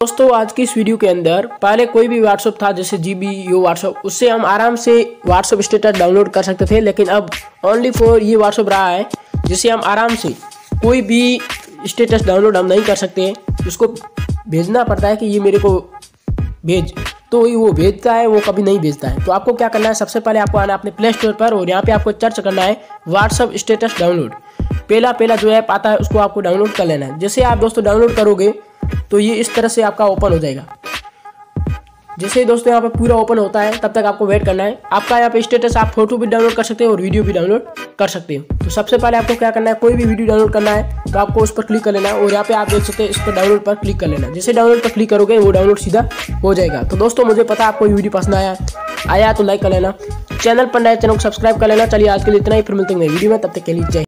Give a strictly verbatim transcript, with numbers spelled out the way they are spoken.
दोस्तों आज की इस वीडियो के अंदर पहले कोई भी व्हाट्सअप था जैसे जीबी यो व्हाट्सअप, उससे हम आराम से व्हाट्सअप स्टेटस डाउनलोड कर सकते थे। लेकिन अब ओनली फॉर ये व्हाट्सअप रहा है जिससे हम आराम से कोई भी स्टेटस डाउनलोड हम नहीं कर सकते। उसको भेजना पड़ता है कि ये मेरे को भेज, तो वो भेजता है, वो कभी नहीं भेजता है। तो आपको क्या करना है, सबसे पहले आपको आना अपने प्ले स्टोर पर और यहाँ पे आपको सर्च करना है व्हाट्सअप स्टेटस डाउनलोड। पहला पहला जो ऐप आता है उसको आपको डाउनलोड कर लेना है। जैसे आप दोस्तों डाउनलोड करोगे तो ये इस तरह से आपका ओपन हो जाएगा। जैसे ही दोस्तों यहाँ पे पूरा ओपन होता है तब तक आपको वेट करना है। आपका यहाँ पे स्टेटस आप फोटो भी डाउनलोड कर सकते हो और वीडियो भी डाउनलोड कर सकते हो। तो सबसे पहले आपको क्या करना है, कोई भी वीडियो डाउनलोड करना है तो आपको उस पर क्लिक कर लेना है और यहाँ पे आप देख सकते हैं इस पर डाउनलोड पर क्लिक कर लेना है। जैसे डाउनलोड पर क्लिक करोगे वो डाउनलोड सीधा हो जाएगा। तो दोस्तों मुझे पता है आपको वीडियो पसंद आया आया तो लाइक कर लेना, चैनल पर नए चैनल को सब्सक्राइब कर लेना। चलिए आज के लिए इतना ही, फिर मिलते हैं वीडियो में, तब तक के लिए जय।